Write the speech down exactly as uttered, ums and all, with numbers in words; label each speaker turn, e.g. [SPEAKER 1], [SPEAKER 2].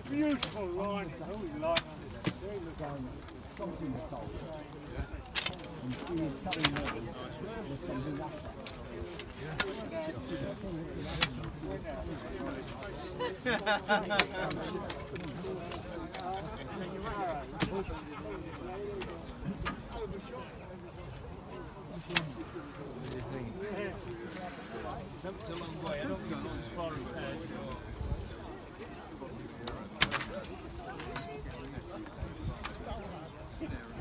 [SPEAKER 1] Beautiful line. I always like
[SPEAKER 2] Something is told. And she is telling me there's something up
[SPEAKER 1] It's a long way. I don't think it's as far as that.
[SPEAKER 3] Yeah.